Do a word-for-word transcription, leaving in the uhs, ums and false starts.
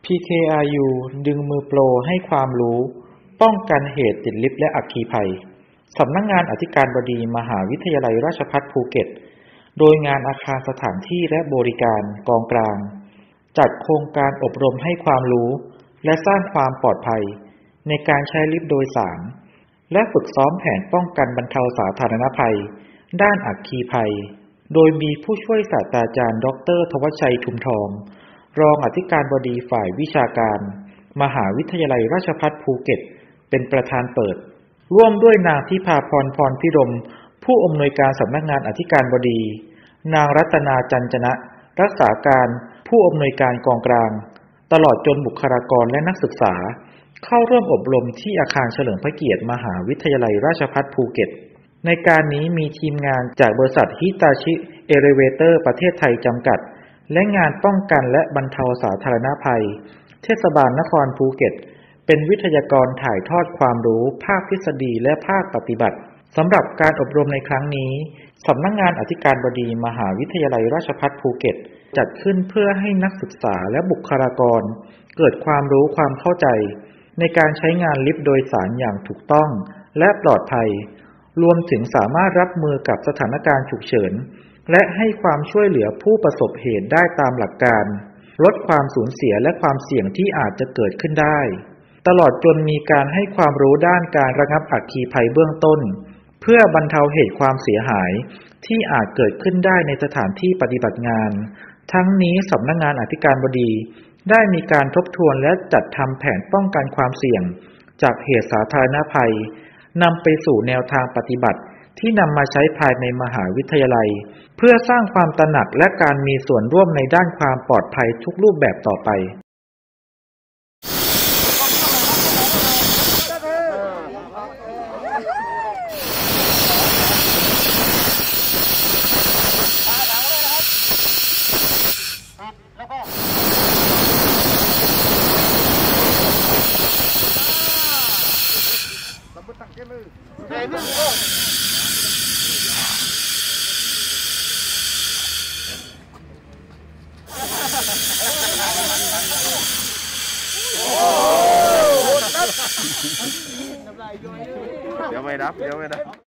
พี เค อาร์ ยู ดึงมือโปรให้ความรู้ป้องกันเหตุติดลิฟต์และอัคคีภัยสำนักงานอธิการบดีมหาวิทยาลัยราชภัฏภูเก็ตโดยงานอาคารสถานที่และบริการกองกลางจัดโครงการอบรมให้ความรู้และสร้างความปลอดภัยในการใช้ลิฟต์โดยสารและฝึกซ้อมแผนป้องกันบรรเทาสาธารณภัยด้านอัคคีภัยโดยมีผู้ช่วยศาสตราจารย์ดร.ธวัชชัยทุมทองรองอธิการบดีฝ่ายวิชาการมหาวิทยาลัยราชภัฏภูเก็ตเป็นประธานเปิดร่วมด้วยนางทิพาพรพรพิรมผู้อำนวยการสำนักงานอธิการบดีนางรัตนาจันจนะรักษาการผู้อำนวยการกองกลางตลอดจนบุคลากรและนักศึกษาเข้าร่วมอบรมที่อาคารเฉลิมพระเกียรติมหาวิทยาลัยราชภัฏภูเก็ตในการนี้มีทีมงานจากบริษัทฮิตาชิเอเลเวเตอร์ประเทศไทยจำกัดและงานป้องกันและบรรเทาสาธารณภัยเทศบาลนครภูเก็ตเป็นวิทยากรถ่ายทอดความรู้ภาคทฤษฎีและภาคปฏิบัติสำหรับการอบรมในครั้งนี้สำนักงานอธิการบดีมหาวิทยาลัยราชภัฏภูเก็ตจัดขึ้นเพื่อให้นักศึกษาและบุคลากรเกิดความรู้ความเข้าใจในการใช้งานลิฟต์โดยสารอย่างถูกต้องและปลอดภัยรวมถึงสามารถรับมือกับสถานการณ์ฉุกเฉินและให้ความช่วยเหลือผู้ประสบเหตุได้ตามหลักการลดความสูญเสียและความเสี่ยงที่อาจจะเกิดขึ้นได้ตลอดจนมีการให้ความรู้ด้านการระงับอัคคีภัยเบื้องต้นเพื่อบรรเทาเหตุความเสียหายที่อาจเกิดขึ้นได้ในสถานที่ปฏิบัติงานทั้งนี้สำนักงานอธิการบดีได้มีการทบทวนและจัดทำแผนป้องกันความเสี่ยงจากเหตุสาธารณภัยนำไปสู่แนวทางปฏิบัติที่นำมาใช้ภายในมหาวิทยาลัยเพื่อสร้างความตระหนักและการมีส่วนร่วมในด้านความปลอดภัยทุกรูปแบบต่อไปเดี๋ยวไม่รับเดี๋ยวไม่รับ